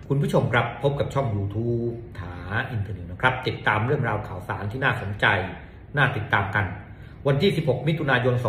คุณผู้ชมครับพบกับช่อง YouTube ถาอินเทอร์เน็ตนะครับติดตามเรื่องราวข่าวสารที่น่าสนใจน่าติดตามกันวันที่ 16 มิถุนายน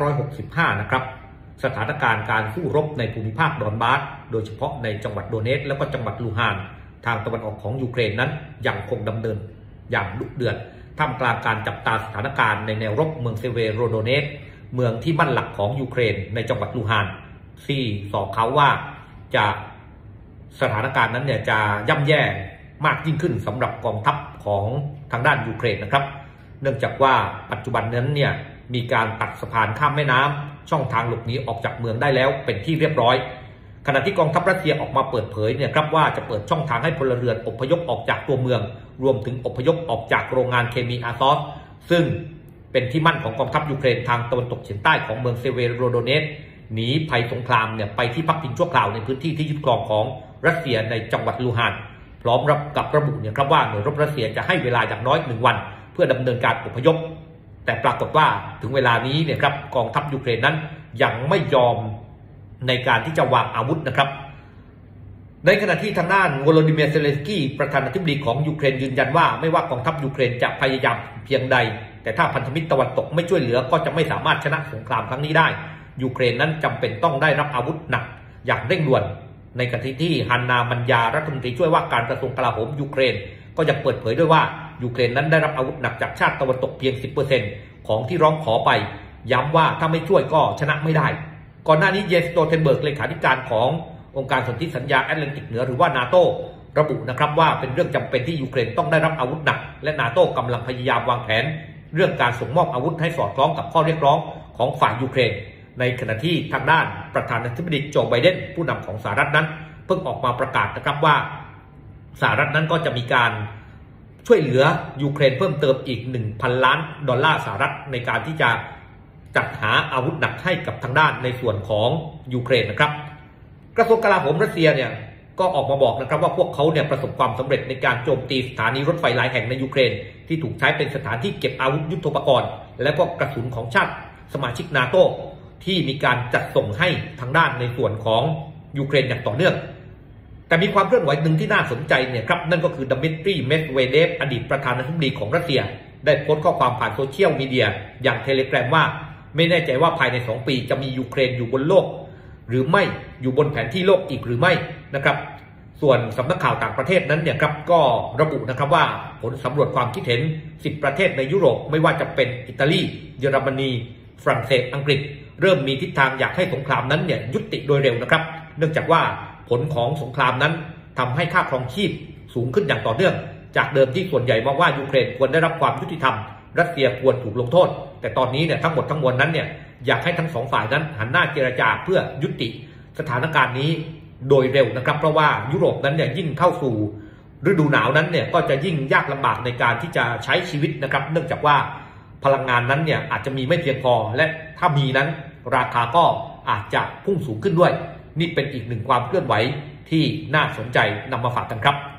2565 นะครับสถานการณ์การสู้รบในภูมิภาคดอนบาสโดยเฉพาะในจังหวัดโดเนตส์และก็จังหวัดลูฮานทางตะวันออกของยูเครนนั้นยังคงดำเนินอย่างดุเดือดท่ามกลางการจับตาสถานการณ์ในแนวรบเมืองเซเวโรโดเนตส์เมืองที่มั่นหลักของยูเครนในจังหวัดลูฮานที่สอบเขาว่าจะสถานการณ์นั้นเนี่ยจะย่ำแย่มากยิ่งขึ้นสำหรับกองทัพของทางด้านยูเครนนะครับเนื่องจากว่าปัจจุบันนั้นเนี่ยมีการตัดสะพานข้ามแม่น้ำช่องทางหลบหนีออกจากเมืองได้แล้วเป็นที่เรียบร้อยขณะที่กองทัพรัสเซียออกมาเปิดเผยเนี่ยครับว่าจะเปิดช่องทางให้พลเรือนอพยพออกจากตัวเมืองรวมถึงอพยพออกจากโรงงานเคมีอาซอฟซึ่งเป็นที่มั่นของกองทัพยูเครนทางตะวันตกเฉียงใต้ของเมืองเซเวโรโดเนตส์หนีภัยสงครามเนี่ยไปที่พักพิงชั่วคราวในพื้นที่ที่ยึดครองของรัสเซียในจังหวัดลูฮานพร้อมกับระบุเนี่ยครับว่าหน่วยรบรัสเซียจะให้เวลาอย่างน้อย1 วันเพื่อดำเนินการอพยพแต่ปรากฏว่าถึงเวลานี้เนี่ยครับกองทัพยูเครนนั้นยังไม่ยอมในการที่จะวางอาวุธนะครับในขณะที่ทางด้านโวโลดิเมียร์เซเลนสกี้ประธานาธิบดีของยูเครนยืนยันว่าไม่ว่ากองทัพยูเครนจะพยายามเพียงใดแต่ถ้าพันธมิตรตะวันตกไม่ช่วยเหลือก็จะไม่สามารถชนะสงครามครั้งนี้ได้ยูเครนนั้นจำเป็นต้องได้รับอาวุธหนักอย่างเร่งด่วนในขณะที่ฮันนามันยารัฐมนตรีช่วยว่าการกระทรวงกลาโหมยูเครนก็ยังเปิดเผยด้วยว่ายูเครนนั้นได้รับอาวุธหนักจากชาติตะวันตกเพียง 10% ของที่ร้องขอไปย้ำว่าถ้าไม่ช่วยก็ชนะไม่ได้ก่อนหน้านี้เยนสโตเทนเบิร์กเลขาธิการขององค์การสนธิสัญญาแอตแลนติกเหนือหรือว่านาโต้ระบุนะครับว่าเป็นเรื่องจำเป็นที่ยูเครนต้องได้รับอาวุธหนักและนาโต้กำลังพยายามวางแผนเรื่องการส่งมอบอาวุธให้สอดคล้องกับข้อเรียกร้องของฝ่ายยูเครนในขณะที่ทางด้านประธานาธิบดีโจไบเดนผู้นำของสหรัฐนั้นเพิ่งออกมาประกาศนะครับว่าสหรัฐนั้นก็จะมีการช่วยเหลือยูเครนเพิ่มเติมอีก 1,000 ล้านดอลลาร์สหรัฐในการที่จะจัดหาอาวุธหนักให้กับทางด้านในส่วนของยูเครนนะครับกระทรวงกลาโหมรัสเซียเนี่ยก็ออกมาบอกนะครับว่าพวกเขาเนี่ยประสบความสำเร็จในการโจมตีสถานีรถไฟหลายแห่งในยูเครนที่ถูกใช้เป็นสถานที่เก็บอาวุธยุทโธปกรณ์และก็กระสุนของชาติสมาชิกนาโต้ที่มีการจัดส่งให้ทางด้านในส่วนของยูเครนอย่างต่อเนื่องแต่มีความเคลื่อนไหวหนึ่งที่น่าสนใจเนี่ยครับนั่นก็คือดมิตรีเมดเวเดฟอดีตประธานาธิบดีของรัสเซียได้โพสต์ข้อความผ่านโซเชียลมีเดียอย่างเทเลแกรมว่าไม่แน่ใจว่าภายใน2 ปีจะมียูเครนอยู่บนโลกหรือไม่อยู่บนแผนที่โลกอีกหรือไม่นะครับส่วนสำนักข่าวต่างประเทศนั้นเนี่ยครับก็ระบุนะครับว่าผลสำรวจความคิดเห็น10 ประเทศในยุโรปไม่ว่าจะเป็นอิตาลีเยอรมนีฝรั่งเศสอังกฤษเริ่มมีทิศทางอยากให้สงครามนั้นเนี่ยยุติโดยเร็วนะครับเนื่องจากว่าผลของสงครามนั้นทำให้ค่าครองชีพสูงขึ้นอย่างต่อเนื่องจากเดิมที่ส่วนใหญ่มองว่ายูเครนควรได้รับความยุติธรรมรัสเซียควรถูกลงโทษแต่ตอนนี้เนี่ยทั้งหมดทั้งมวลนั้นเนี่ยอยากให้ทั้ง2 ฝ่ายนั้นหันหน้าเจรจาเพื่อยุติสถานการณ์นี้โดยเร็วนะครับเพราะว่ายุโรปนั้นเนี่ยยิ่งเข้าสู่ฤดูหนาวนั้นเนี่ยก็จะยิ่งยากลำบากในการที่จะใช้ชีวิตนะครับเนื่องจากว่าพลังงานนั้นเนี่ยอาจจะมีไม่เพียงพอและถ้ามีนั้นราคาก็อาจจะพุ่งสูงขึ้นด้วยนี่เป็นอีกหนึ่งความเคลื่อนไหวที่น่าสนใจนำมาฝากกันครับ